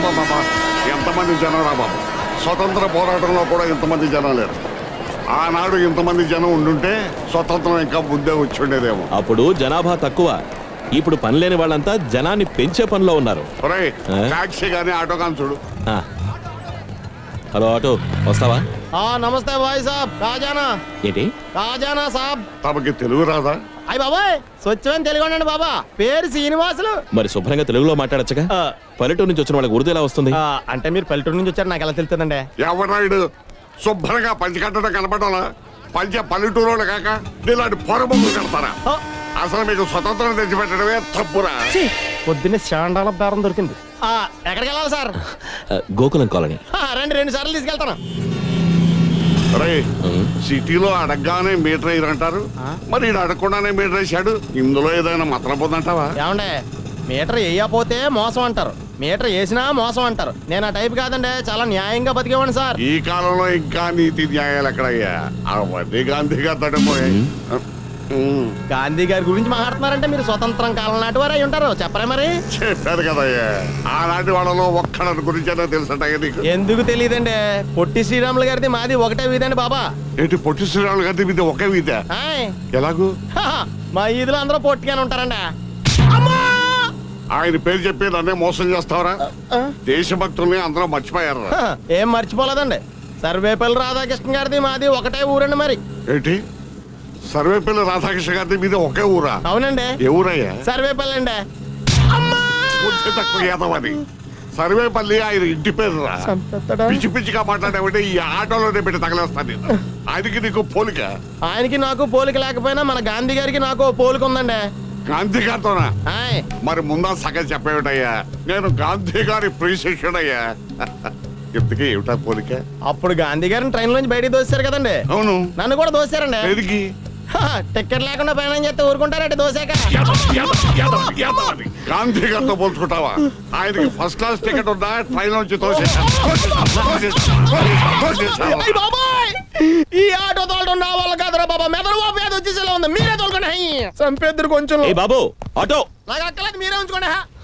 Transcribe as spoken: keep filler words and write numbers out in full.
ఎంతమంది జనం రా బాబు. స్వతంత్ర పోరాటంలో కూడా ఇంతమంది జనం లేరు. ఆనాడు ఇంతమంది జనం ఉండుంటే స్వతంత్రం ఇంకా ముందే వచ్చి ఉండేదేమో. అప్పుడు జనాభా తక్కువ, ఇప్పుడు పని లేని వాళ్ళంతా జనాన్ని పెంచే పనిలో ఉన్నారు. టాక్సీ గానీ ఆటో కానీ చూడు. హలో ఆటో, వస్తావా? నమస్తే భాయ్ సాబ్. కాజానా ఏంటి? కాజానా సాబ్. తమకి తెలుగు రాదా? అయ్యి బాబాయ్, స్వచ్ఛమైన తెలుగు అండి బాబా. పేరు శ్రీనివాసులు. మరి శుభ్రంగా తెలుగులో మాట్లాడచ్చుగా. పల్లెటూరు నుంచి వచ్చిన వాళ్ళకి ఉర్దూ ఎలా వస్తుంది? అంటే మీరు పల్లెటూరు నుంచి వచ్చారు, నాకు ఎలా తెలుస్తుందండి? ఎవరాయుడు శుభ్రంగా పంచి కట్టడం కనపడాలా? పంచ పల్లెటూరు కాక ఇలాంటి పొరబొమ్మలు కడతారా? అసలు మీకు స్వతంత్రం తెచ్చిపెట్టడమే తప్పురా. పొద్దున్నే శాండాల బేరం దొరికింది. ఎక్కడికి వెళ్ళాలి సార్? గోకులం కాలనీ. రండి, రెండు సార్లు తీసుకెళ్తాను. రే, సిటీలో అడగగానే మీటర్ అయ్యారంటారు, మరి ఈడు అడగకుండానే మీటర్ వేసాడు. ఇందులో ఏదైనా మతలం పొందంటావా? ఏమండే, మీటర్ వేయకపోతే మోసం అంటారు, మీటర్ వేసినా మోసం అంటారు. నేను ఆ టైప్ కాదండి, చాలా న్యాయంగా బతికేవాడిని సార్. ఈ కాలంలో ఇంకా నీతి న్యాయాలు ఎక్కడయ్యా? అవన్నీ గాంధీ గారు తడిపోయాయి. గాంధీ గారి గురించి మాట్లాడుతున్నారంటే మీరు స్వతంత్రం కాలం నాటి వారు అయి ఉంటారు. చెప్పరా మరి? చెప్పారు కదయ్యా, ఆనాటి వాళ్ళలో ఒక్కడి గురించి తెలుసంటాయి నీకు. ఎందుకు తెలియదండి, పొట్టి శ్రీరాములు గారిది మాది ఒకటే వీధండి బాబా. ఏంటి పొట్టి శ్రీరాములు గారిది మీది ఒకే వీధ? ఎలాగూ? మా ఈదులో అందరూ పొట్టిగానే ఉంటారండి. ఆయన పేరు చెప్పి నన్నే మోసం చేస్తావరా? దేశభక్తుల్ని అందరూ మర్చిపోయారు. ఏం మర్చిపోలేదండి, సర్వేపల్లి రాధాకృష్ణ గారిది మాది ఒకటే ఊరండి. మరి ఏంటి, సర్వేపల్లి రాధాకృష్ణ గారిది మీద ఒకే ఊరా? అవునండి. ఏ ఊరయ్యా? సర్వేపల్లి అండి. తక్కువ ఏదవని సర్వేపల్లి ఆయన ఇంటి పేరు రా. పిచ్చి పిచ్చిగా మాట్లాడేవంటే ఈ ఆటోలోనే పెట్టి తగలేస్తాను. ఆయనకి నీకు పోలిక? ఆయనకి నాకు పోలిక లేకపోయినా మన గాంధీ గారికి నాకు పోలిక ఉందండి. గాంధీ గారితోనా? మరి ముందా సగం చెప్పేవిటయ్యా, నేను గాంధీ గారి ప్రియశిష్యుడయ్యా. ఇంతకీ ఏమిటా పోలిక? అప్పుడు గాంధీ గారిని ట్రైన్ లోంచి బయటికి దోశారు కదండి. అవును, నన్ను కూడా దోశారండి. ఎదిగి టికెట్ లేకుండా ప్రయాణం చేస్తే ఊరుకుంటారంటే దోశాక. గాంధీ గారితో పోల్చుకుంటావా? ఆయనకి ఫస్ట్ క్లాస్ టికెట్ ఉందా? ట్రైన్ నుంచి తోసేశాను. ఈ ఆటో తోలడం నా వల్ల కాదురా బాబా. మెదడు బాబు ఏదో వచ్చేసేలా ఉంది, మీరే తోలుకోండి. చంపేద్దరు కొంచెం. బాబు ఆటో నాకు అక్కలేదు, మీరే ఉంచుకోండి.